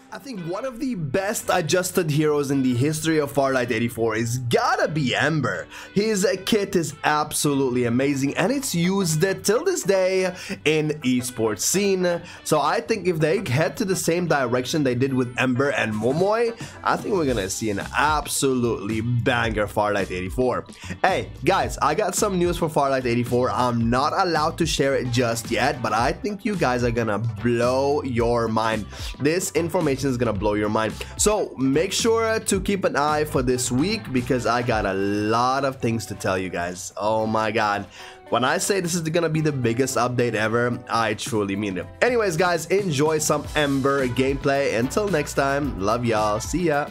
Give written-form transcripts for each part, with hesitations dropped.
I think one of the best adjusted heroes in the history of Farlight 84 is gotta be EMBER. His kit is absolutely amazing and it's used till this day in esports scene. So I think if they head to the same direction they did with EMBER and Momoy, I think we're gonna see an absolutely banger Farlight 84. Hey guys, I got some news for Farlight 84. I'm not allowed to share it just yet, but I think you guys are gonna blow your mind. This information is gonna blow your mind, so make sure to keep an eye for this week because I got a lot of things to tell you guys. Oh my god, when I say this is gonna be the biggest update ever, I truly mean it. Anyways guys, enjoy some EMBER gameplay. Until next time, love y'all, see ya.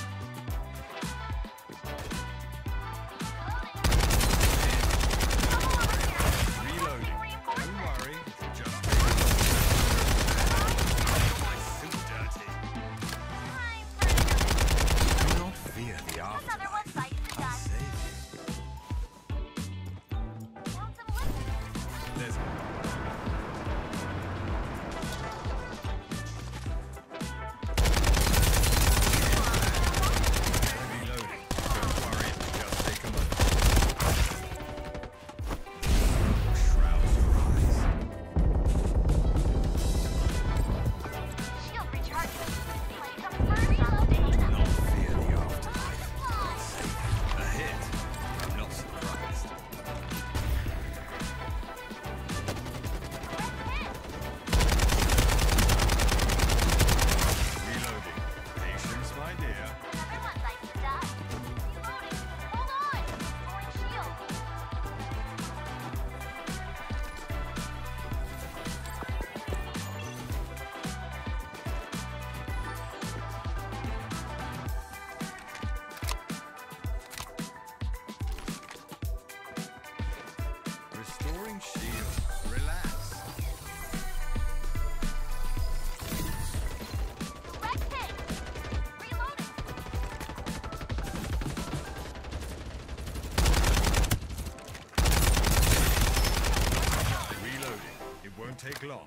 Take long.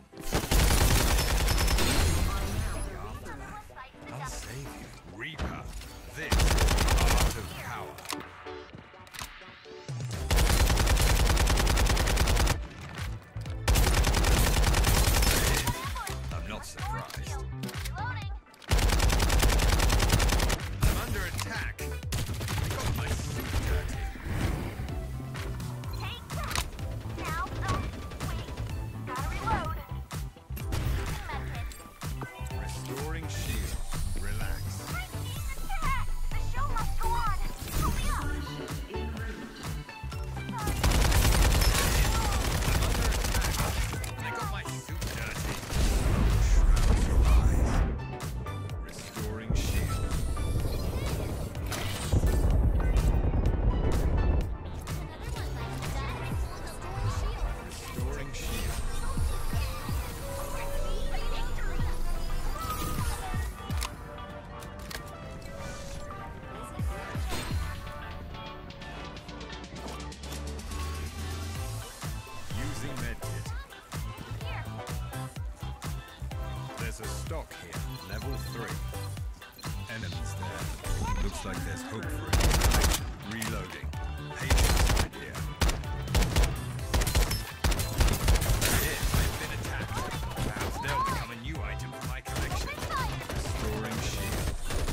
I'll save you. Reaper, this art of power. I'm not surprised. I'm under attack. I got my suit dirty. There's a stock here, level 3. Enemies there. Looks like there's hope for it. Reloading. Patience, my dear. Here, I've been attacked. Perhaps they'll become a new item for my collection. Restoring shield.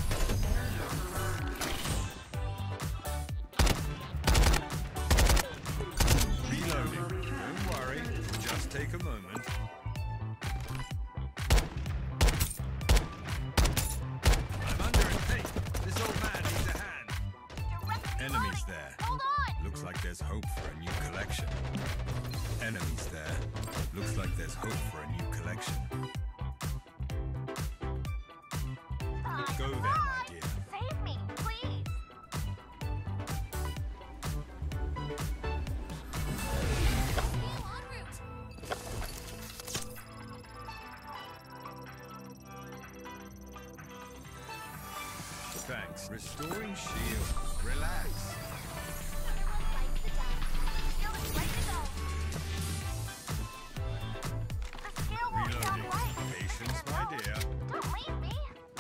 Reloading. Don't worry, just take a moment. Enemies there. Looks like there's hope for a new collection. Enemies there. Looks like there's hope for a new collection. Go there, my dear. Save me, please. Thanks. Restoring shield. Relax. Reloading. Patience, my dear. Don't leave me.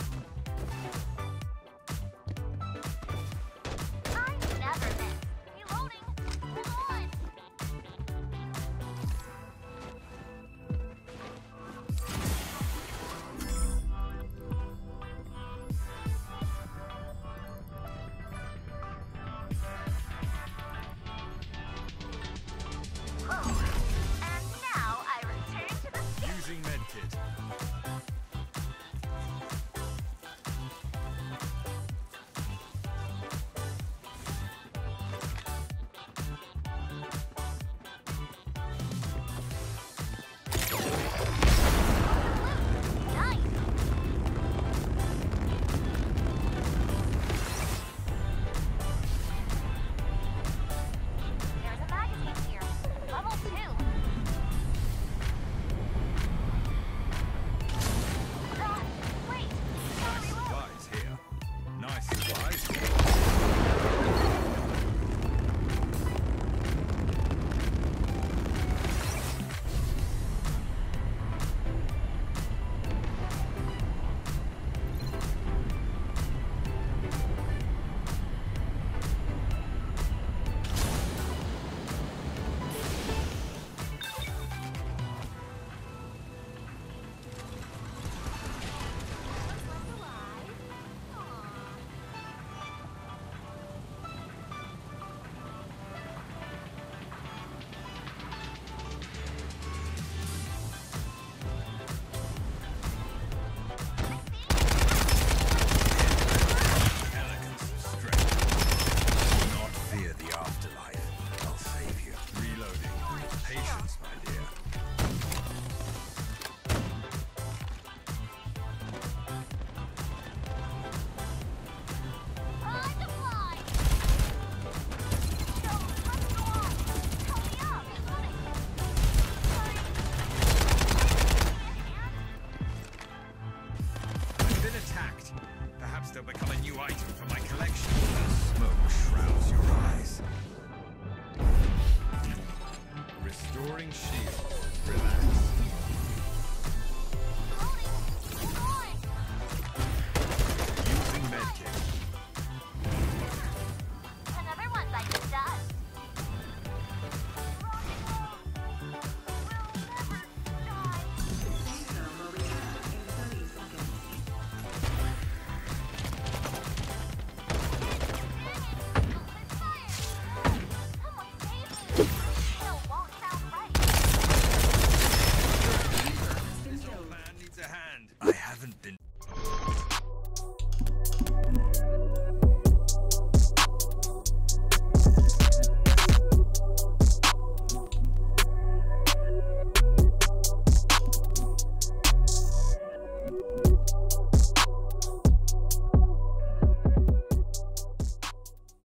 they'll become a new item for my collection. Smoke shrouds your eyes. Restoring shield.